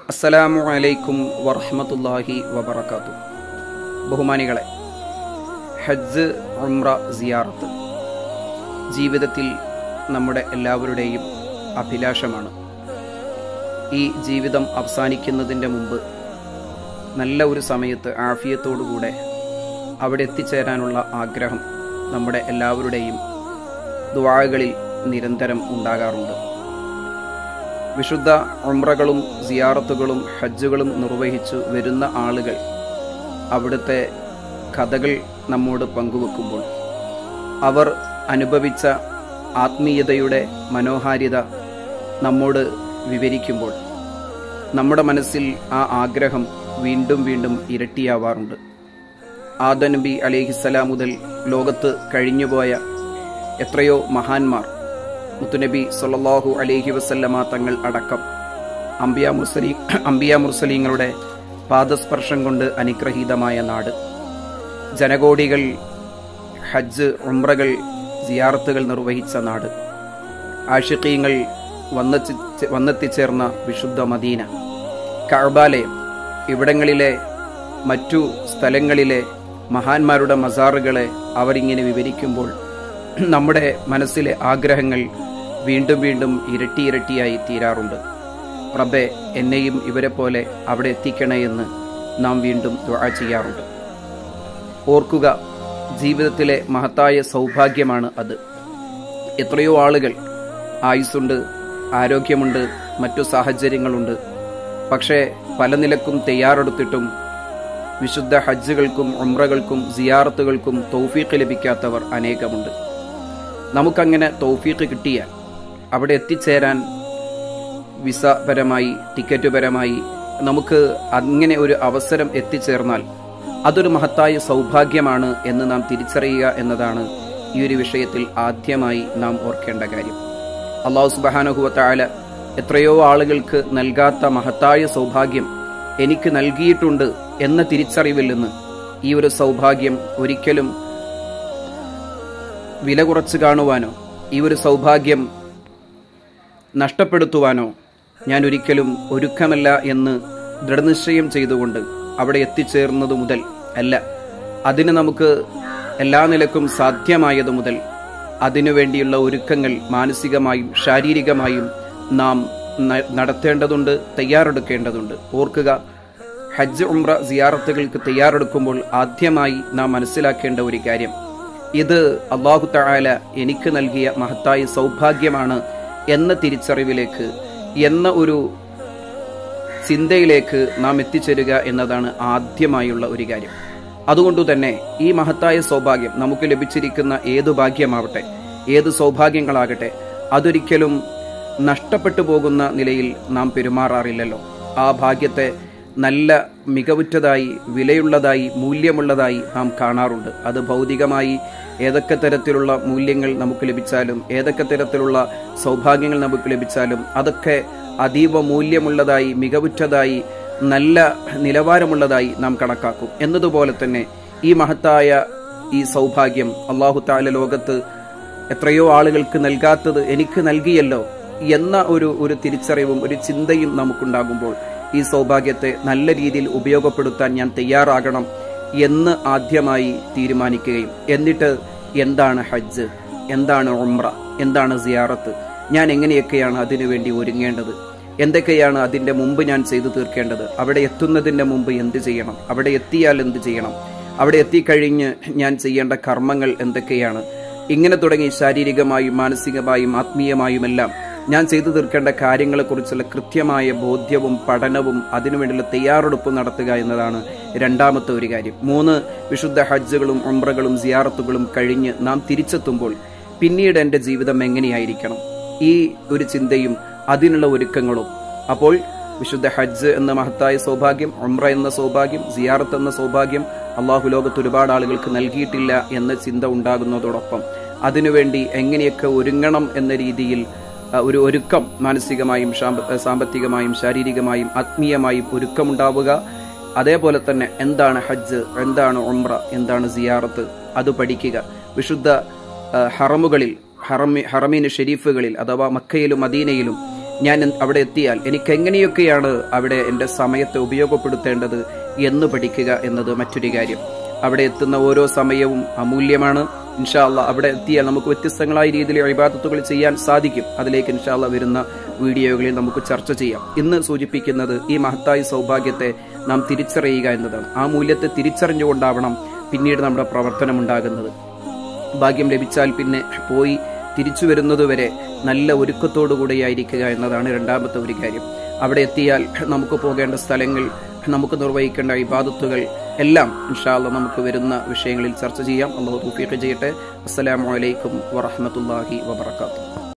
അസ്സലാമു അലൈക്കും വറഹ്മത്തുള്ളാഹി വബറകാതുഹു. ബഹുമാനികളെ, ഹജ്ജ്, ഉംറ, സിയാറത്ത് ജീവിതത്തിൽ നമ്മുടെ എല്ലാവരുടെയും അഭിലാഷമാണ്. ഈ ജീവിതം അവസാനിക്കുന്നതിൻ്റെ മുമ്പ് നല്ല ഒരു സമയത്ത് ആഫിയത്തോടുകൂടെ അവിടെ എത്തിച്ചേരാനുള്ള ആഗ്രഹം നമ്മുടെ എല്ലാവരുടെയും ദുആകളിൽ നിരന്തരം ഉണ്ടാകാറുണ്ട്. വിശുദ്ധ ഉംറകളും സിയാറത്തുകളും ഹജ്ജുകളും നിർവഹിച്ചു വരുന്ന ആളുകൾ അവിടുത്തെ കഥകൾ നമ്മോട് പങ്കുവെക്കുമ്പോൾ, അവർ അനുഭവിച്ച ആത്മീയതയുടെ മനോഹാരിത നമ്മോട് വിവരിക്കുമ്പോൾ നമ്മുടെ മനസ്സിൽ ആ ആഗ്രഹം വീണ്ടും വീണ്ടും ഇരട്ടിയാവാറുണ്ട്. ആദം നബി അലൈഹിസ്സലാം മുതൽ ലോകത്ത് കഴിഞ്ഞുപോയ എത്രയോ മഹാന്മാർ, മുത്തുനബി സല്ലല്ലാഹു അലൈഹി വസല്ലമ തങ്ങൾ അടക്കം അംബിയാ മുർസലീങ്ങളുടെ പാദസ്പർശം കൊണ്ട് അനുഗ്രഹീതമായ നാട്, ജനകോടികൾ ഹജ്ജ്, ഉംറകൾ, സിയാറത്തുകൾ നിർവഹിച്ച നാട്, ആഷിഖീങ്ങൾ വന്നെത്തിച്ചേർന്ന വിശുദ്ധ മദീന, കഅബാലയം, ഇവിടങ്ങളിലെ മറ്റു സ്ഥലങ്ങളിലെ മഹാന്മാരുടെ മസാറുകളെ അവരിങ്ങനെ വിവരിക്കുമ്പോൾ നമ്മുടെ മനസ്സിലെ ആഗ്രഹങ്ങൾ വീണ്ടും വീണ്ടും ഇരട്ടിയായി തീരാറുണ്ട്. റബ്ബേ, എന്നെയും ഇവരെ പോലെ അവിടെ എത്തിക്കണേ എന്ന് നാം വീണ്ടും ദുആ ചെയ്യാറുണ്ട്. ഓർക്കുക, ജീവിതത്തിലെ മഹത്തായ സൗഭാഗ്യമാണ് അത്. എത്രയോ ആളുകൾ ആയുസ്സുണ്ട്, ആരോഗ്യമുണ്ട്, മറ്റു സാഹചര്യങ്ങളുണ്ട്. പക്ഷേ പല നിലക്കും തയ്യാറെടുത്തിട്ടും വിശുദ്ധ ഹജ്ജുകൾക്കും ഉംറകൾക്കും സിയാറത്തുകൾക്കും തൗഫീഖ് ലഭിക്കാത്തവർ അനേകമുണ്ട്. നമുക്കങ്ങനെ തൗഫീഖ് കിട്ടിയാൽ അവിടെ എത്തിച്ചേരാൻ വിസ പരമായി, ടിക്കറ്റ് പരമായി നമുക്ക് അങ്ങനെ ഒരു അവസരം എത്തിച്ചേർന്നാൽ അതൊരു മഹത്തായ സൗഭാഗ്യമാണ് എന്ന് നാം തിരിച്ചറിയുക എന്നതാണ് ഈ ഒരു വിഷയത്തിൽ ആദ്യമായി നാം ഓർക്കേണ്ട കാര്യം. അല്ലാഹു സുബ്ഹാനഹു വ തആല എത്രയോ ആളുകൾക്ക് നൽകാത്ത മഹത്തായ സൗഭാഗ്യം എനിക്ക് നൽകിയിട്ടുണ്ട് എന്ന തിരിച്ചറിവിൽ നിന്ന് ഈ ഒരു സൗഭാഗ്യം ഒരിക്കലും വില കുറച്ച് കാണുവാനോ ഈ ഒരു സൗഭാഗ്യം നഷ്ടപ്പെടുത്തുവാനോ ഞാൻ ഒരിക്കലും ഒരുക്കമല്ല എന്ന് ദൃഢനിശ്ചയം ചെയ്തുകൊണ്ട് അവിടെ എത്തിച്ചേർന്നത് മുതൽ അല്ല, അതിന് നമുക്ക് എല്ലാ നിലക്കും സാധ്യമായത് മുതൽ അതിനുവേണ്ടിയുള്ള ഒരുക്കങ്ങൾ മാനസികമായും ശാരീരികമായും നാം നടത്തേണ്ടതുണ്ട്, തയ്യാറെടുക്കേണ്ടതുണ്ട്. ഓർക്കുക, ഹജ്ജ്, ഉംറ, സിയാറത്തുകൾക്ക് തയ്യാറെടുക്കുമ്പോൾ ആദ്യമായി നാം മനസ്സിലാക്കേണ്ട ഒരു കാര്യം, ഇത് അല്ലാഹു തആല എനിക്ക് നൽകിയ മഹത്തായ സൗഭാഗ്യമാണ് എന്ന തിരിച്ചറിവിലേക്ക്, എന്ന ഒരു ചിന്തയിലേക്ക് നാം എത്തിച്ചേരുക എന്നതാണ് ആദ്യമായുള്ള ഒരു കാര്യം. അതുകൊണ്ടുതന്നെ ഈ മഹത്തായ സൗഭാഗ്യം നമുക്ക് ലഭിച്ചിരിക്കുന്ന ഏതു ഭാഗ്യമാവട്ടെ, ഏത് സൗഭാഗ്യങ്ങളാകട്ടെ, അതൊരിക്കലും നഷ്ടപ്പെട്ടു പോകുന്ന നിലയിൽ നാം പെരുമാറാറില്ലല്ലോ. ആ ഭാഗ്യത്തെ നല്ല മികവുറ്റതായി, വിലയുള്ളതായി, മൂല്യമുള്ളതായി നാം കാണാറുണ്ട്. അത് ഭൗതികമായി ഏതൊക്കെ തരത്തിലുള്ള മൂല്യങ്ങൾ നമുക്ക് ലഭിച്ചാലും, ഏതൊക്കെ തരത്തിലുള്ള സൗഭാഗ്യങ്ങൾ നമുക്ക് ലഭിച്ചാലും അതൊക്കെ അതീവ മൂല്യമുള്ളതായി, മികവുറ്റതായി, നല്ല നിലവാരമുള്ളതായി നാം കണക്കാക്കും. എന്നതുപോലെ തന്നെ ഈ മഹത്തായ ഈ സൗഭാഗ്യം അല്ലാഹു തആല ലോകത്ത് എത്രയോ ആളുകൾക്ക് നൽകാത്തത് എനിക്ക് നൽകിയല്ലോ എന്ന ഒരു തിരിച്ചറിവും ഒരു ചിന്തയും നമുക്കുണ്ടാകുമ്പോൾ ഈ സൗഭാഗ്യത്തെ നല്ല രീതിയിൽ ഉപയോഗപ്പെടുത്താൻ ഞാൻ തയ്യാറാകണം എന്ന് ആദ്യമായി തീരുമാനിക്കുകയും, എന്നിട്ട് എന്താണ് ഹജ്ജ്, എന്താണ് ഉംറ, എന്താണ് സിയാറത്ത്, ഞാൻ എങ്ങനെയൊക്കെയാണ് അതിനുവേണ്ടി ഒരുങ്ങേണ്ടത്, എന്തൊക്കെയാണ് അതിൻ്റെ മുമ്പ് ഞാൻ ചെയ്തു തീർക്കേണ്ടത്, അവിടെ എത്തുന്നതിൻ്റെ മുമ്പ് എന്ത് ചെയ്യണം, അവിടെ എത്തിയാൽ എന്ത് ചെയ്യണം, അവിടെ എത്തിക്കഴിഞ്ഞ് ഞാൻ ചെയ്യേണ്ട കർമ്മങ്ങൾ എന്തൊക്കെയാണ്, ഇങ്ങനെ തുടങ്ങി ശാരീരികമായും മാനസികമായും ആത്മീയമായുമെല്ലാം ഞാൻ ചെയ്തു തീർക്കേണ്ട കാര്യങ്ങളെക്കുറിച്ചുള്ള കൃത്യമായ ബോധ്യവും പഠനവും അതിനുവേണ്ടിയുള്ള തയ്യാറെടുപ്പും നടത്തുക എന്നതാണ് രണ്ടാമത്തെ ഒരു കാര്യം. 3, വിശുദ്ധ ഹജ്ജുകളും ഉംറകളും സിയാറത്തുകളും കഴിഞ്ഞ് നാം തിരിച്ചെത്തുമ്പോൾ പിന്നീട് എൻ്റെ ജീവിതം എങ്ങനെയായിരിക്കണം, ഈ ഒരു ചിന്തയും അതിനുള്ള ഒരുക്കങ്ങളും. അപ്പോൾ വിശുദ്ധ ഹജ്ജ് എന്ന മഹത്തായ സൗഭാഗ്യം, ഉംറ എന്ന സൗഭാഗ്യം, സിയാറത്ത് എന്ന സൗഭാഗ്യം അള്ളാഹു ലോകത്ത് ഒരുപാട് ആളുകൾക്ക് നൽകിയിട്ടില്ല എന്ന ചിന്ത ഉണ്ടാകുന്നതോടൊപ്പം അതിനുവേണ്ടി എങ്ങനെയൊക്കെ ഒരുങ്ങണം എന്ന രീതിയിൽ ഒരു ഒരുക്കം, മാനസികമായും സാമ്പത്തികമായും ശാരീരികമായും ആത്മീയമായും ഒരുക്കമുണ്ടാവുക. അതേപോലെ തന്നെ എന്താണ് ഹജ്ജ്, എന്താണ് ഉംറ, എന്താണ് സിയാറത്ത്, അത് പഠിക്കുക. വിശുദ്ധ ഹറമുകളിൽ, ഹറമീൻ ഷെരീഫുകളിൽ അഥവാ മക്കയിലും മദീനയിലും ഞാൻ അവിടെ എത്തിയാൽ എനിക്ക് എങ്ങനെയൊക്കെയാണ് അവിടെ എൻ്റെ സമയത്തെ ഉപയോഗപ്പെടുത്തേണ്ടത് എന്ന് പഠിക്കുക എന്നത് മറ്റൊരു കാര്യം. അവിടെ എത്തുന്ന ഓരോ സമയവും അമൂല്യമാണ്. ഇൻഷാ അല്ലാഹ് അവിടെ എത്തിയാൽ നമുക്ക് വ്യത്യസ്തങ്ങളായ രീതിയിൽ ഇബാദത്തുകൾ ചെയ്യാൻ സാധിക്കും. അതിലേക്ക് ഇൻഷാ അല്ലാഹ് വരുന്ന വീഡിയോകളിൽ നമുക്ക് ചർച്ച ചെയ്യാം. ഇന്ന് സൂചിപ്പിക്കുന്നത് ഈ മഹത്തായ സൗഭാഗ്യത്തെ നാം തിരിച്ചറിയുക എന്നതാണ്. ആ മൂല്യത്തെ തിരിച്ചറിഞ്ഞുകൊണ്ടാവണം പിന്നീട് നമ്മുടെ പ്രവർത്തനം ഉണ്ടാകുന്നത്. ഭാഗ്യം ലഭിച്ചാൽ പിന്നെ പോയി തിരിച്ചു വരുന്നതുവരെ നല്ല ഒരുക്കത്തോടു കൂടിയായിരിക്കുക എന്നതാണ് രണ്ടാമത്തെ ഒരു കാര്യം. അവിടെ എത്തിയാൽ നമുക്ക് പോകേണ്ട സ്ഥലങ്ങൾ, നമുക്ക് നിർവഹിക്കേണ്ട ഇബാദത്തുകൾ എല്ലാം ഇൻഷാ അല്ലാഹ് നമുക്ക് വരുന്ന വിഷയങ്ങളിൽ ചർച്ച ചെയ്യാം. അല്ലാഹു തൗഫീഖ് ചെയ്യട്ടെ. അസ്സലാമു അലൈക്കും വറഹ്മത്തുള്ളാഹി വബറകാതുഹു.